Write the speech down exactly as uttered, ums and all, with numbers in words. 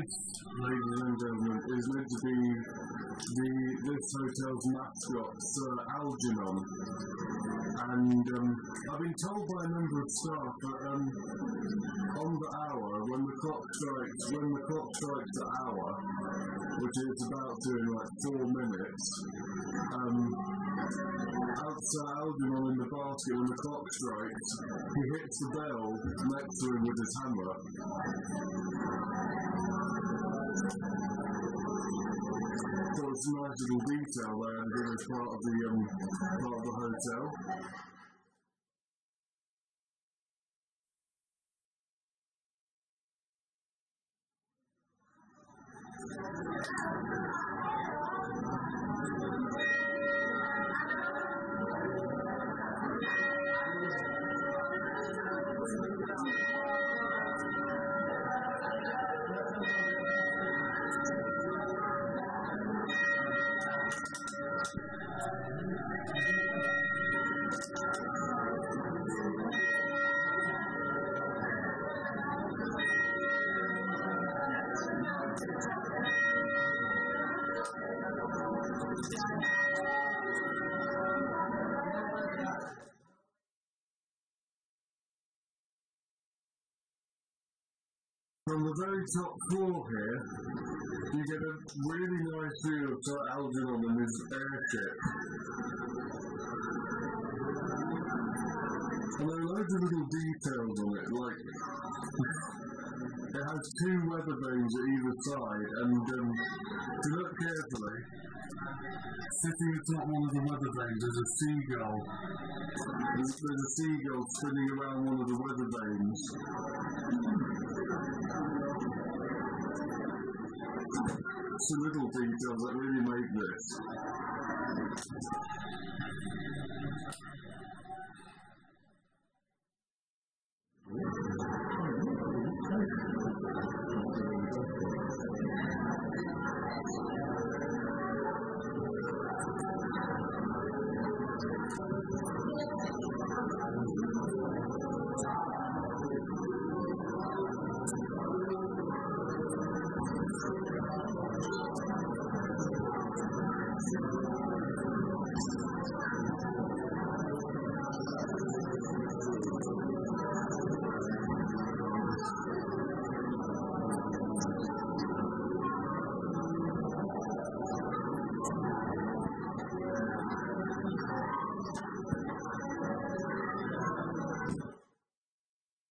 This, ladies and gentlemen, is meant to be the this hotel's mascot, Sir Algenon. And um, I've been told by a number of staff that um, on the hour, when the clock strikes, when the clock strikes the hour, which it's about to in like four minutes, um, outside Algenon in the basket, when the clock strikes, he hits the bell next to him with his hammer. So it's a nice little detail there here as part of the um, part of the hotel. From the very top floor here, you get a really nice view of Sir Algenon and his airship. And there are loads of little details on it, like it has two weather vanes at either side, and um, if you look carefully, sitting atop one of the weather vanes is a seagull. There's, there's a seagull spinning around one of the weather vanes. Some little details that really make this.